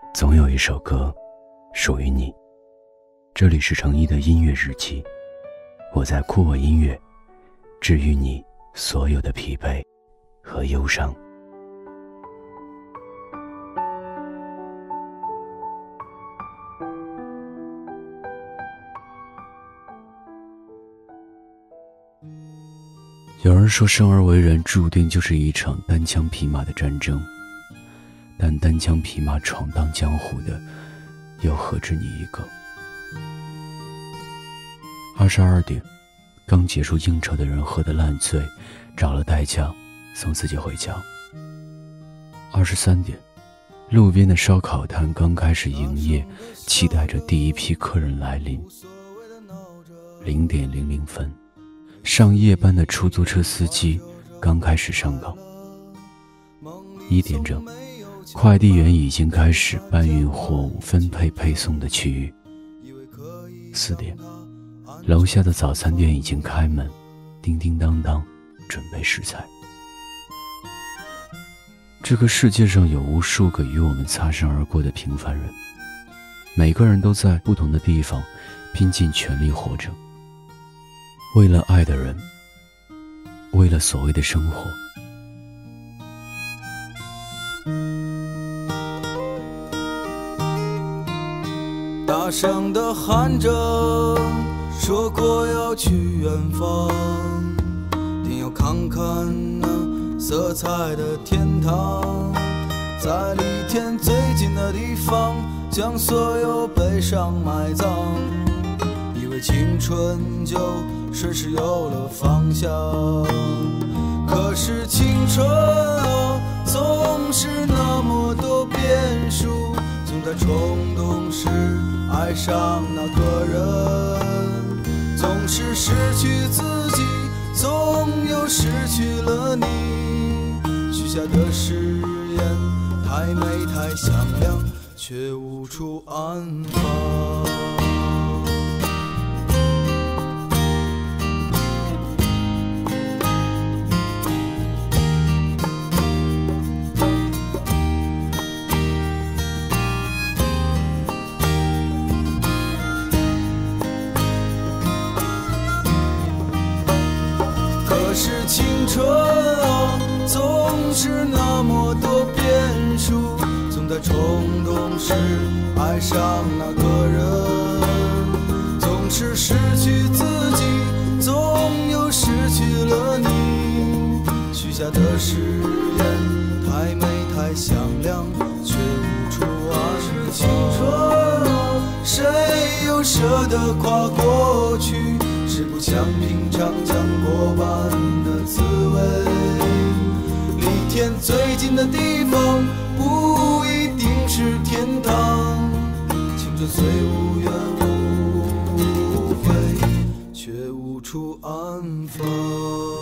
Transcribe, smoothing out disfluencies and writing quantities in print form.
总有一首歌属于你。这里是程一的音乐日记，我在酷我音乐治愈你所有的疲惫和忧伤。有人说，生而为人注定就是一场单枪匹马的战争，但单枪匹马闯荡江湖的又何止你一个？22点，刚结束应酬的人喝得烂醉，找了代驾送自己回家。23点，路边的烧烤摊刚开始营业，期待着第一批客人来临。0点00分，上夜班的出租车司机刚开始上岗。1点整，快递员已经开始搬运货物分配配送的区域。4点，楼下的早餐店已经开门，叮叮当当准备食材。这个世界上有无数个与我们擦身而过的平凡人，每个人都在不同的地方拼尽全力活着，为了爱的人，为了所谓的生活。 大声地喊着，说过要去远方，定要看看那色彩的天堂，在离天最近的地方，将所有悲伤埋葬，以为青春就顺势有了方向。可是青春啊，总是那么多变数，总在冲动时爱上那个人，总是失去自己，总又失去了你。许下的誓言太美太响亮，却无处安放。可是青春啊，总是那么多变数，总在冲动时爱上那个人，总是失去自己，总又失去了你。许下的誓言太美太响亮，却无处安放。青春啊，谁又舍得跨过去？是不想品尝将过半的滋味，离天最近的地方不一定是天堂，青春虽无怨无悔，却无处安放。